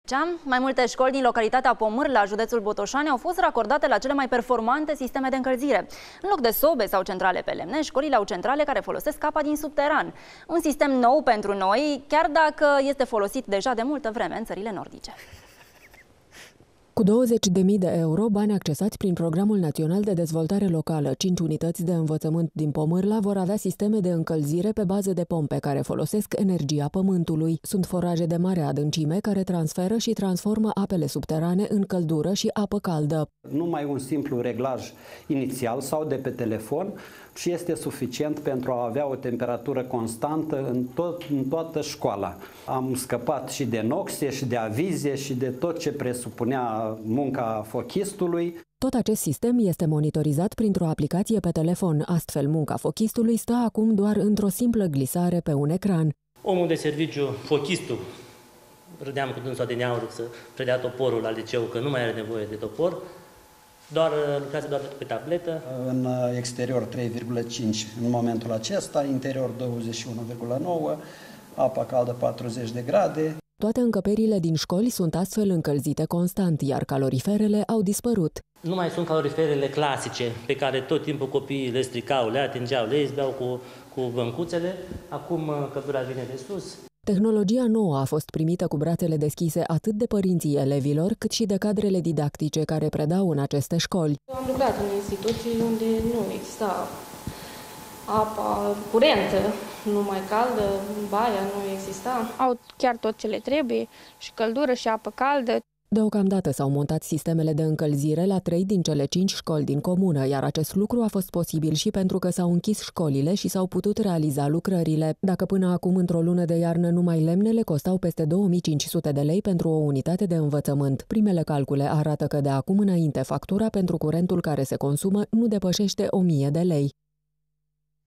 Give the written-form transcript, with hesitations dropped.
Mai multe școli din localitatea Pomârla, județul Botoșani, au fost racordate la cele mai performante sisteme de încălzire. În loc de sobe sau centrale pe lemne, școlile au centrale care folosesc apa din subteran. Un sistem nou pentru noi, chiar dacă este folosit deja de multă vreme în țările nordice. Cu 20.000 de euro, bani accesați prin Programul Național de Dezvoltare Locală, 5 unități de învățământ din Pomârla vor avea sisteme de încălzire pe bază de pompe care folosesc energia pământului. Sunt foraje de mare adâncime care transferă și transformă apele subterane în căldură și apă caldă. Numai un simplu reglaj inițial sau de pe telefon și este suficient pentru a avea o temperatură constantă în toată școala. Am scăpat și de noxe, și de avizie, și de tot ce presupunea munca fochistului. Tot acest sistem este monitorizat printr-o aplicație pe telefon. Astfel, munca fochistului stă acum doar într-o simplă glisare pe un ecran. Omul de serviciu, fochistul, râdeam cu dânsul adineauri să predea toporul la liceu, că nu mai are nevoie de topor, lucrează doar pe tabletă. În exterior 3,5 în momentul acesta, interior 21,9, apa caldă 40 de grade. Toate încăperile din școli sunt astfel încălzite constant, iar caloriferele au dispărut. Nu mai sunt caloriferele clasice pe care tot timpul copiii le stricau, le atingeau, le izbeau cu băncuțele. Acum căldura vine de sus. Tehnologia nouă a fost primită cu brațele deschise atât de părinții elevilor, cât și de cadrele didactice care predau în aceste școli. Am lucrat în instituții unde nu exista apa curentă, numai caldă, baia nu exista. Au chiar tot ce le trebuie, și căldură și apă caldă. Deocamdată s-au montat sistemele de încălzire la 3 din cele 5 școli din comună, iar acest lucru a fost posibil și pentru că s-au închis școlile și s-au putut realiza lucrările. Dacă până acum într-o lună de iarnă numai lemnele costau peste 2500 de lei pentru o unitate de învățământ, primele calcule arată că de acum înainte factura pentru curentul care se consumă nu depășește 1000 de lei.